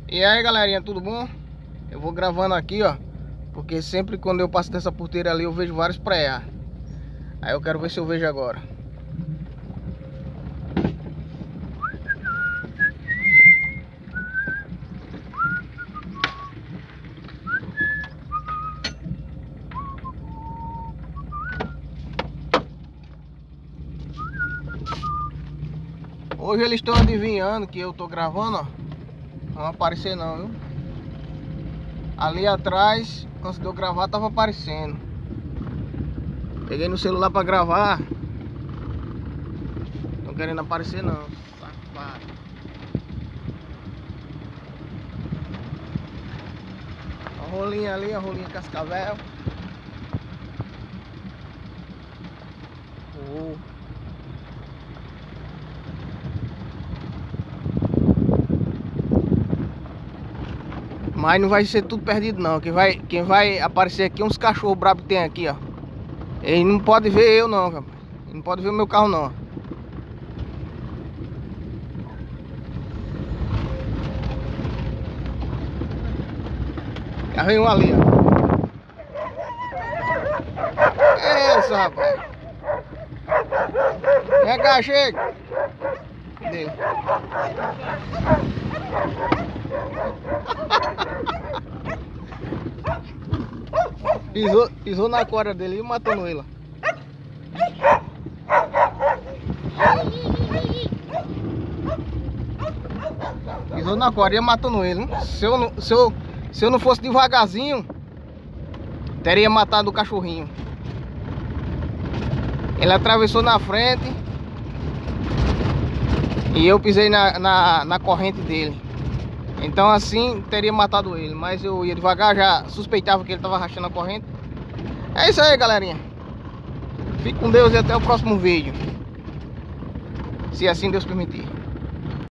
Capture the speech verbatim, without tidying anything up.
E aí galerinha, tudo bom? Eu vou gravando aqui, ó, porque sempre quando eu passo dessa porteira ali eu vejo vários preá. Aí eu quero ver se eu vejo agora. Hoje eles estão adivinhando que eu tô gravando, ó. Não vai aparecer não, viu? Ali atrás, antes de eu gravar, tava aparecendo. Peguei no celular pra gravar. Não querendo aparecer não. Safado. A rolinha ali, a rolinha cascavel. Oh. Mas não vai ser tudo perdido não. Quem vai, quem vai aparecer aqui é uns cachorros bravos que tem aqui, ó. Ele não pode ver eu não, rapaz. Ele não pode ver o meu carro não. Já vem um ali, ó. É isso, rapaz. Vem cá, chega. Dele. Pisou, pisou na corda dele e matou ele. Pisou na corda e matou ele. Hein? Se, eu, se, eu, se eu não fosse devagarzinho, teria matado o cachorrinho. Ele atravessou na frente e eu pisei na, na, na corrente dele. Então assim teria matado ele. Mas eu ia devagar, já suspeitava que ele estava rachando a corrente. É isso aí, galerinha. Fique com Deus e até o próximo vídeo, se assim Deus permitir.